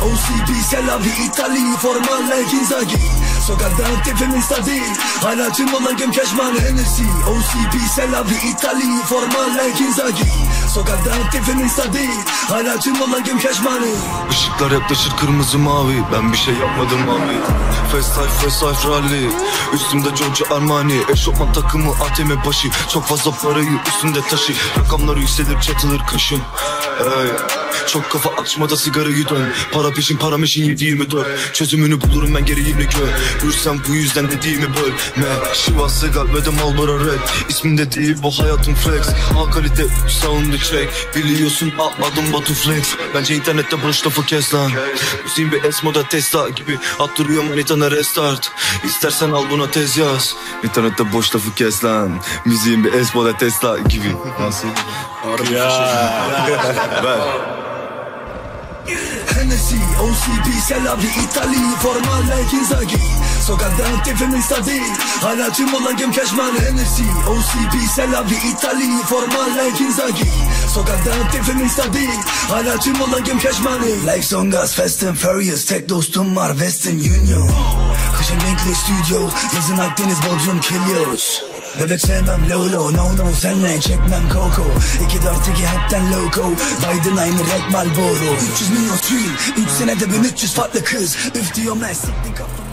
OCB, Selavi, İtalya, formal like Inzaghi. Sokakta aktifim insta değil, hala tüm olan güm keşman Hennessy. OCB, Selavi, İtalya, formal like Inzaghi. Sokakta aktifim insta değil, hala tüm olan güm keşman. Işıklar yaklaşır kırmızı mavi, ben bir şey yapmadım abi. Fast life rally, üstümde Giorgio Armani. Eşofman takımı ATM başı, çok fazla parayı üstünde taşı. Rakamlar yükselir çatılır kaşın. Çok kafa açmada sigarayı dön. Para peşin para meşin 7/24. Çözümünü bulurum ben gereğini gör. Vursam bu yüzden dediğimi bölme. Şiva Segal ve de Marlboro Red. İsminde değil bu hayatım flex. A kalite sound'u check. Biliyorsun atmadım Batu Flex. Bence internette boş lafı kes lan. Müziğin bir S-moda Tesla gibi. Attırıyor manitana restart. İstersen al buna tez yaz. İnternette boş lafı kes lan. Müziğin bir S-moda Tesla gibi. Nasıl? Ver. Hennessy, OCB, Selavi, İtalya, formal like Inzaghi. Sokakta aktifim insta değil, hala tüm olan güm keşman Hennessy. OCB, Selavi, İtalya, formal like Inzaghi. Sokakta aktifim insta değil, hala tüm olan güm keşman. Like Songas, Fast and Furious, tek dostum var Western Union. Kışın renkli stüdyo, yazın Akdeniz Bodrum Kilyos. Bebek sevmem lolo, no senle çekmem koko. 2-4-2 hepten loco, Biden aynı Red Marlboro. 300 milyon stream, 3 senede 1300 farklı kız. Üf diyorum lan siktin kafa.